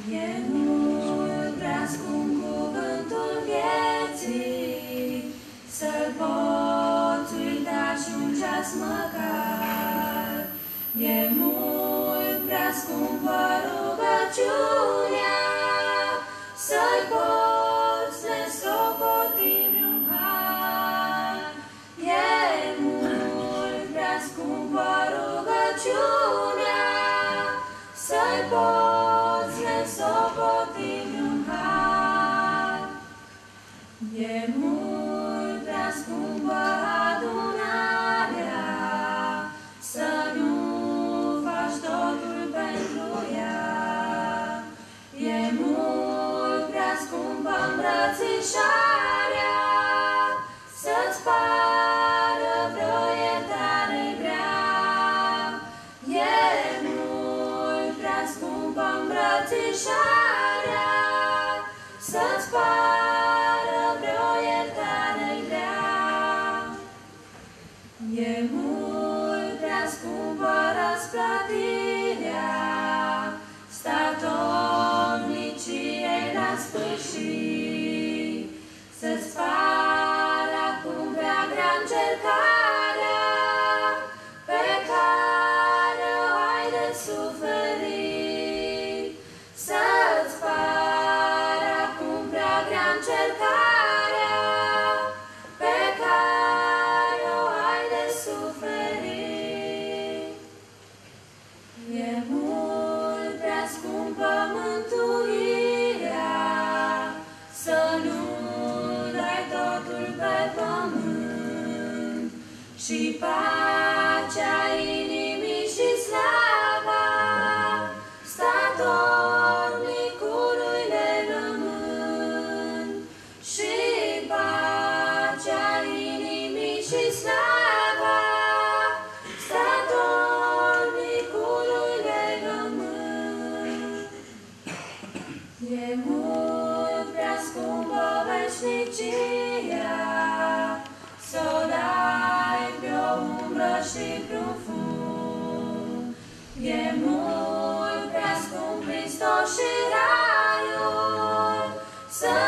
E mult prea scump cuvântul vieții, să-l poți uita și un ceas măcar. E mult prea scumpă rugăciunea, să-i poți nesocoti vreun har. E mult prea scumpă rugăciunea, să-i poți nesocoti vreun har. E mult prea scumpă adunarea, să nu faci totul pentru ea. E mult prea scumpă îmbrățișarea, să-ți pară vreo iertare grea. E mult prea scumpă îmbrățișarea, să-ți pară vreo iertare grea. E mult prea scumpă răsplătirea statorniciei la sfârșit, să-ți pară acum prea grea încercarea pe care o ai de suferit. Să-ți pară acum prea grea încercarea pe care o ai de suferit. E mult prea scumpă mântuirea, să nu dai totul pe pământ, și pacea inimii și slava statornicului legământ. Și pacea inimii și slava statornicului legământ. E mult prea scumpă veșnicia, să o dai pe o umbră și pe-un fum. E mult prea scump Hristos și raiul, să